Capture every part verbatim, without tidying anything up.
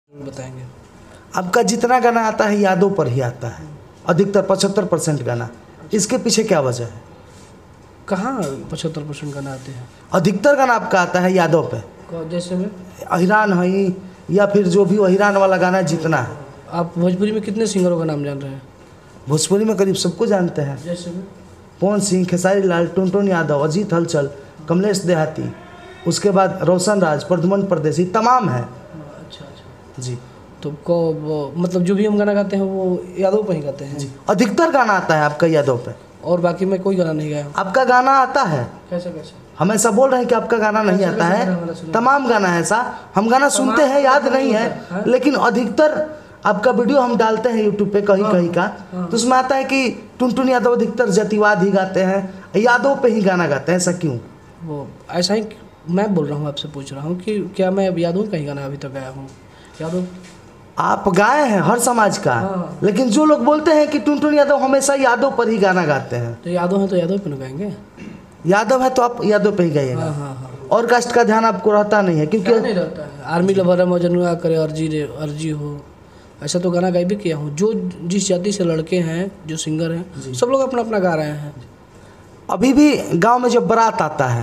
बताएंगे। आपका जितना गाना आता है यादों पर ही आता है, अधिकतर पचहत्तर परसेंट गाना। इसके पीछे क्या वजह है? कहाँ पचहत्तर परसेंट गाना आते हैं? अधिकतर गाना आपका आता है यादों पे, जैसे में अहिरान है या फिर जो भी अहिरान वाला गाना जितना है। आप भोजपुरी में कितने सिंगरों का नाम जान रहे हैं? भोजपुरी में करीब सबको जानते हैं। जैसे में पवन सिंह, खेसारी लाल, टुनटुन यादव, अजीत हलचल, कमलेश देहाती, उसके बाद रोशन राज, प्रद्युमन परदेसी, तमाम है। अच्छा अच्छा जी। तो को वो, मतलब जो भी हम गाना गाते हैं वो यादों पे ही गाते हैं जी। अधिकतर गाना आता है आपका यादों पे, और बाकी मैं कोई गाना नहीं गाया हूँ। आपका गाना आता है। कैसे कैसे? हम ऐसा बोल रहे हैं कि आपका गाना नहीं आता है, तमाम गाना है ऐसा। हम गाना सुनते हैं, याद नहीं है, लेकिन अधिकतर आपका वीडियो हम डालते हैं यूट्यूब पे कहीं कहीं का, तो उसमें आता है कि टुनटुन यादव अधिकतर जातिवाद ही गाते हैं, यादों पे ही गाना गाते हैं। ऐसा क्यों? वो ऐसा ही मैं बोल रहा हूँ, आपसे पूछ रहा हूँ कि क्या मैं यादों का ही गाना अभी तक गाया हूँ? यादों आप गाए हैं हर समाज का, हाँ। लेकिन जो लोग बोलते हैं कि टुनटुन यादव हमेशा यादों पर ही गाना गाते हैं। तो यादव है तो यादव पे न गाएंगे। यादव है तो आप यादव पे ही गाइएगा। हाँ हाँ हाँ। और कास्ट का ध्यान आपको रहता नहीं है, क्योंकि नहीं रहता है। आर्मी लवर मजनुआ करे अर्जी रे अर्जी हो, ऐसा तो गाना गाई भी किया हूँ। जो जिस जाति से लड़के हैं, जो सिंगर हैं, सब लोग अपना अपना गा रहे हैं। अभी भी गांव में जब बारात आता है,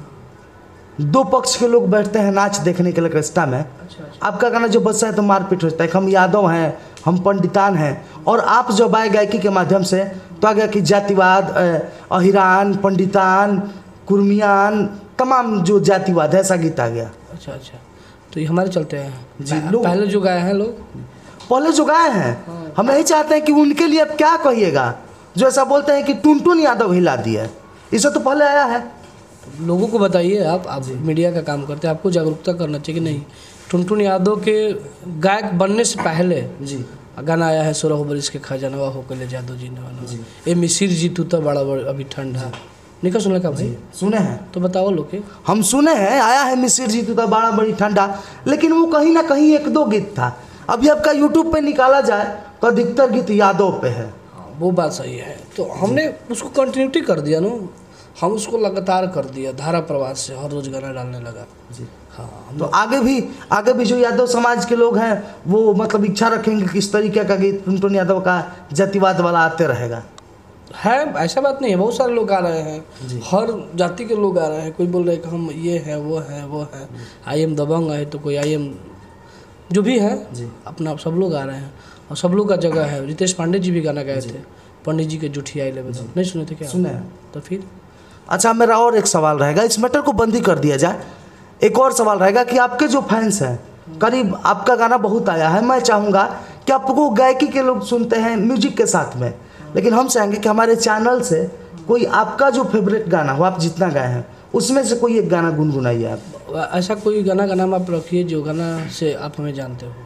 दो पक्ष के लोग बैठते हैं नाच देखने के लिए रस्ता में। अच्छा अच्छा। आपका गाना जो बजता है तो मारपीट होता है, हम यादव हैं, हम पंडितान हैं, और आप जब आए गायकी के माध्यम से तो आ गया कि जातिवाद, अहिरान, पंडितान, कुर्मियान, तमाम जो जातिवाद है, ऐसा गीत आ गया। अच्छा अच्छा, तो ये हमारे चलते हैं जी। पहले जो गाए हैं लोग, पहले जो गाए हैं, हम यही चाहते हैं कि उनके लिए अब क्या कहिएगा जो ऐसा बोलते हैं कि टुनटुन यादव हिला दिया है। इससे तो पहले आया है। लोगों को बताइए। आप आप मीडिया का काम करते हैं, आपको जागरूकता करना चाहिए कि नहीं। टुनटुन यादव के गायक बनने से पहले जी गाना आया है सोलह बरिस के खजानवा हो के ले जादू जी ने, ए मिसिर जी तू तो बड़ा बड़ा अभी ठंडा निकल सुनने का भाई सुने हैं तो बताओ लोग के। हम सुने हैं, आया है मिसिर जी तू तो बड़ा बड़ी ठंडा, लेकिन वो कहीं ना कहीं एक दो गीत था। अभी आपका यूट्यूब पे निकाला जाए तो अधिकतर गीत यादों पे है। वो बात सही है, तो हमने उसको कंटिन्यूटी कर दिया ना, हम उसको लगातार कर दिया, धारा प्रवाह से हर रोज गाना डालने लगा। जी हाँ। तो आगे भी आगे भी जो यादव समाज के लोग हैं वो मतलब इच्छा रखेंगे कि किस तरीके का गीत टुनटुन यादव का जातिवाद वाला आते रहेगा। है ऐसा बात नहीं है, बहुत सारे लोग आ रहे हैं, हर जाति के लोग आ रहे हैं। कोई बोल रहे हैं कि हम ये है वो है वो है, आई एम दबंग है, तो कोई आई एम जो भी है अपना, सब लोग आ रहे हैं और सब लोग का जगह है। रितेश पांडे जी भी गाना गाए थे, पंडित जी के जूठी आई ले, नहीं सुने थे क्या? सुने। तो फिर अच्छा, मेरा और एक सवाल रहेगा, इस मैटर को बंद ही कर दिया जाए। एक और सवाल रहेगा कि आपके जो फैंस हैं, करीब आपका गाना बहुत आया है, मैं चाहूँगा कि आपको गायकी के लोग सुनते हैं म्यूजिक के साथ में, लेकिन हम चाहेंगे कि हमारे चैनल से कोई आपका जो फेवरेट गाना हो, आप जितना गाए हैं उसमें से कोई एक गाना गुनगुनाइए आप। ऐसा कोई गाना का नाम आप रखिए जो गाना से आप हमें जानते हो।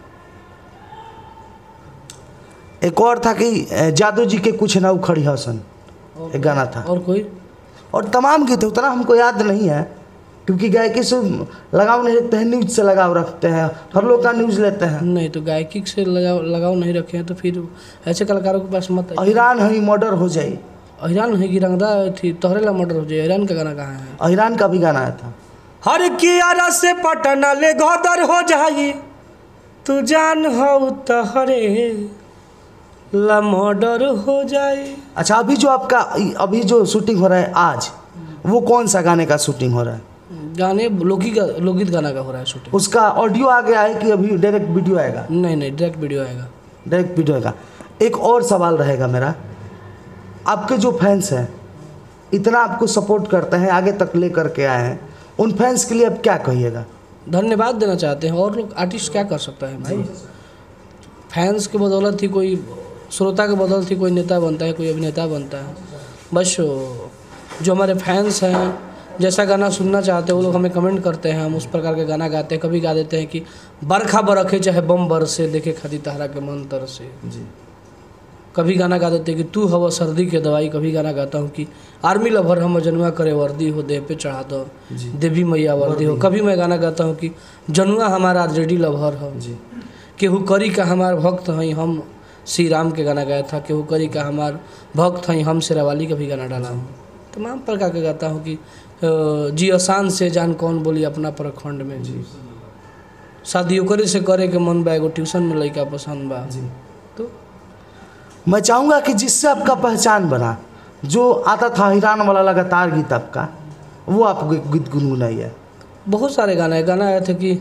एक और था कि जादू जी के कुछ ना उखड़ी हसन, एक गाना था। और कोई? और तमाम गीत उतना हमको याद नहीं है, क्योंकि गायकी से लगाव नहीं रखते हैं, न्यूज से लगाव रखते हैं, हर लोग का न्यूज लेते हैं। नहीं तो गायकी से लगाव लगाव नहीं रखे हैं तो फिर ऐसे कलाकारों के पास मत। अहिरान है मर्डर हो जाए, अहिरान है गिरंगदा थी तोहरे ला मर्डर हो जाए, अहिरान का गाना कहाँ है? अहिरान का भी गाना आया था। हर कियारा से पटना ले घोदर हो जाई, तू जान हो तहरे ला मर्डर हो जाए। अच्छा, अभी जो आपका अभी जो शूटिंग हो रहा है आज, वो कौन सा गाने का शूटिंग हो रहा है? गाने लोकगीत का लोकगीत गाना का हो रहा है शूटिंग। उसका ऑडियो आ गया है कि अभी डायरेक्ट वीडियो आएगा? नहीं नहीं, डायरेक्ट वीडियो आएगा। डायरेक्ट वीडियो आएगा। एक और सवाल रहेगा मेरा, आपके जो फैंस हैं इतना आपको सपोर्ट करते हैं, आगे तक ले करके आए हैं, उन फैंस के लिए अब क्या कहिएगा? धन्यवाद देना चाहते हैं। और लोग आर्टिस्ट क्या कर सकता है भाई, फैंस के बदौलत ही कोई, श्रोता के बदौलत ही कोई नेता बनता है, कोई अभिनेता बनता है। बस जो हमारे फैंस हैं जैसा गाना सुनना चाहते हैं वो लोग हमें कमेंट करते हैं, हम उस प्रकार के गाना गाते हैं। कभी गा देते हैं कि बरखा बरखे चाहे बम बरसे, देखे खाती तहरा के मन तरसे। जी। कभी गाना गा देते हैं कि तू हवा सर्दी के दवाई। कभी गाना गाता हूँ कि आर्मी लवर हम जनुआ करे वर्दी हो, देह पे चढ़ा दो देवी मैया वर्दी हो। कभी मैं गाना गाता हूँ कि जनुआ हमारा ऑलरेडी लवर हो, केहू करी का हमार भक्त हैं हम। श्री राम के गाना गाया था, केहू करी का हमार भक्त हैं हम। शेरावाली का भी गाना डाला हूँ। तमाम प्रकार के गाता हूँ कि जी आसान से जान कौन बोली अपना प्रखंड में। जी शादी ओकरे से करे के मन बा, एगो ट्यूशन में लड़का पसंद बा जी। तो मैं चाहूँगा कि जिससे आपका पहचान बना, जो आता था हिरान वाला लगातार गीत आपका, वो आप गीत गुनगुनाइए। बहुत सारे गाना है। गाना आया था कि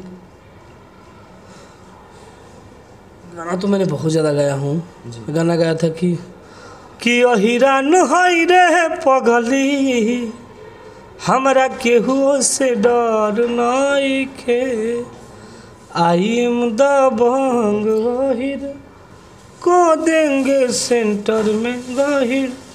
गाना तो मैंने बहुत ज़्यादा गाया हूँ। गाना गाया था कि कि अहिरान है रे पगली, हमरा केहू से डर नइखे, आई एम दबंग, अहिर को देंगे सेंटर में गहिर।